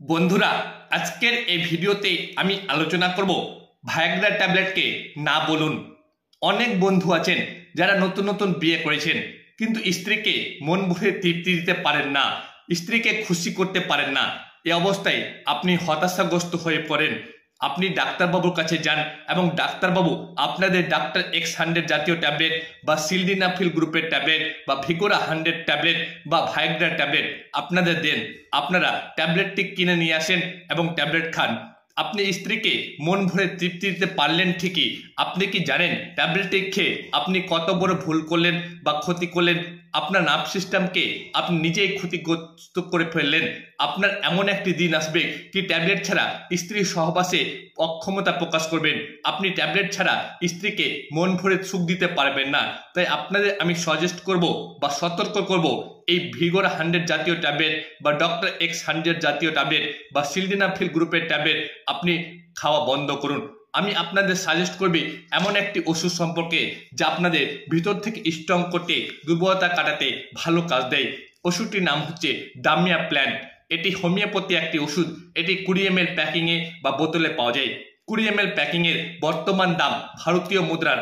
বন্ধুরা আজকের এই ভিডিওতে আমি আলোচনা করব ভায়াগ্রা ট্যাবলেটকে না বলুন। অনেক বন্ধু আছেন যারা নতুন নতুন বিয়ে করেছেন কিন্তু স্ত্রীকে মন ভরে তৃপ্তি দিতে পারেন না, স্ত্রীকে খুশি করতে পারেন না। এই অবস্থায় আপনি হতাশাগ্রস্ত হয়ে পড়েন। আপনি ডাক্তারবাবুর কাছে যান এবং ডাক্তারবাবু আপনাদের ডাক্তার X100 জাতীয় ট্যাবলেট বা সিলডিনাফিল গ্রুপের ট্যাবলেট বা ভিগোরা 100 ট্যাবলেট বা ভায়াগ্রা ট্যাবলেট আপনাদের দেন। আপনারা ট্যাবলেটটি কিনে নিয়ে আসেন এবং ট্যাবলেট খান। আপনি স্ত্রীকে মন ভরে তৃপ্তি দিতে পারলেন ঠিকই, আপনি কি জানেন ট্যাবলেটটি খেয়ে আপনি কত বড় ভুল করলেন বা ক্ষতি করলেন? আপনার নার্ভ সিস্টেমকে আপনি নিজেই ক্ষতিগ্রস্ত করে ফেললেন। আপনার এমন একটি দিন আসবে কি ট্যাবলেট ছাড়া স্ত্রীর সহবাসে অক্ষমতা প্রকাশ করবেন। আপনি ট্যাবলেট ছাড়া স্ত্রীকে মন ভরে সুখ দিতে পারবেন না। তাই আপনাদের আমি সাজেস্ট করব বা সতর্ক করব, এই ভিগোরা 100 জাতীয় ট্যাবলেট বা ডক্টর X100 জাতীয় ট্যাবলেট বা সিলডিনাফিল গ্রুপের ট্যাবলেট আপনি খাওয়া বন্ধ করুন। আমি আপনাদের সাজেস্ট করবি এমন একটি ওষুধ সম্পর্কে যা আপনাদের ভিতর থেকে স্ট্রং করতে, দুর্বলতা কাটাতে ভালো কাজ দেয়। ওষুধটির নাম হচ্ছে ডামিয়া প্ল্যান্ট। এটি হোমিওপ্যাথি একটি ওষুধ। এটি 20 ml প্যাকিংয়ে বা বোতলে পাওয়া যায়। 20 ml প্যাকিংয়ের বর্তমান দাম ভারতীয় মুদ্রার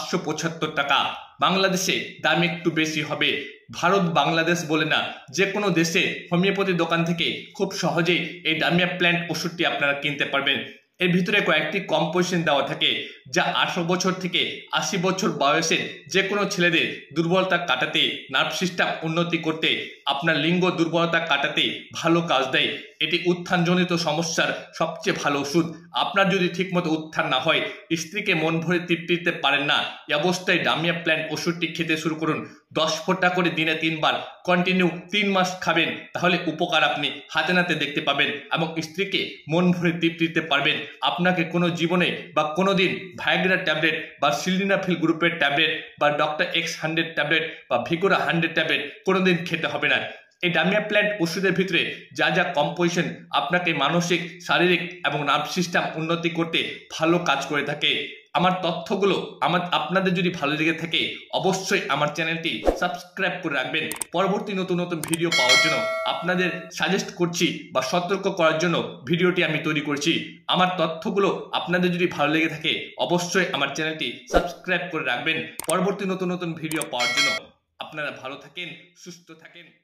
575 টাকা। বাংলাদেশে দাম একটু বেশি হবে। ভারত বাংলাদেশ বলে না, যে কোনো দেশে হোমিওপ্যাথি দোকান থেকে খুব সহজেই এই ডামিয়া প্ল্যান্ট ওষুধটি আপনারা কিনতে পারবেন। এর ভিতরে কয়েকটি কম্পোজিশন দেওয়া থাকে যা 18 বছর থেকে 80 বছর বয়সের যে কোনো ছেলেদের দুর্বলতা কাটাতে, নার্ভ সিস্টেম উন্নতি করতে, আপনার লিঙ্গ দুর্বলতা কাটাতে ভালো কাজ দেয়। এটি উত্থানজনিত সমস্যার সবচেয়ে ভালো ওষুধ। আপনার যদি ঠিকমতো উত্থান না হয়, স্ত্রীকে মন ভরে তৃপ্তি দিতে পারেন না, এই অবস্থায় ডামিয়া প্ল্যান্ট ওষুধটি খেতে শুরু করুন। 10 ফোঁটা করে দিনে 3 বার কন্টিনিউ 3 মাস খাবেন, তাহলে উপকার আপনি হাতে নাতে দেখতে পাবেন এবং স্ত্রীকে মন ভরে তৃপ্তি দিতে পারবেন। আপনাকে কোনো জীবনে বা কোনো দিন ভায়াগ্রা ট্যাবলেট বা সিলডিনাফিল গ্রুপের ট্যাবলেট বা ডক্টর X100 ট্যাবলেট বা ভিগোরা 100 ট্যাবলেট কোনোদিন খেতে হবে না। এই ডামিয়া প্ল্যান্ট ওষুধের ভিতরে যা যা কম্পোজিশন আপনাকে মানসিক, শারীরিক এবং নার্ভ সিস্টেম উন্নতি করতে ভালো কাজ করে থাকে। আমার তথ্যগুলো আপনাদের যদি ভালো লেগে থাকে অবশ্যই আমার চ্যানেলটি সাবস্ক্রাইব করে রাখবেন। পরবর্তী নতুন নতুন ভিডিও পাওয়ার জন্য আপনাদের সাজেস্ট করছি বা সতর্ক করার জন্য ভিডিওটি আমি তৈরি করছি। আমার তথ্যগুলো আপনাদের যদি ভালো লেগে থাকে অবশ্যই আমার চ্যানেলটি সাবস্ক্রাইব করে রাখবেন। পরবর্তী নতুন নতুন ভিডিও পাওয়ার জন্য আপনারা ভালো থাকেন, সুস্থ থাকেন।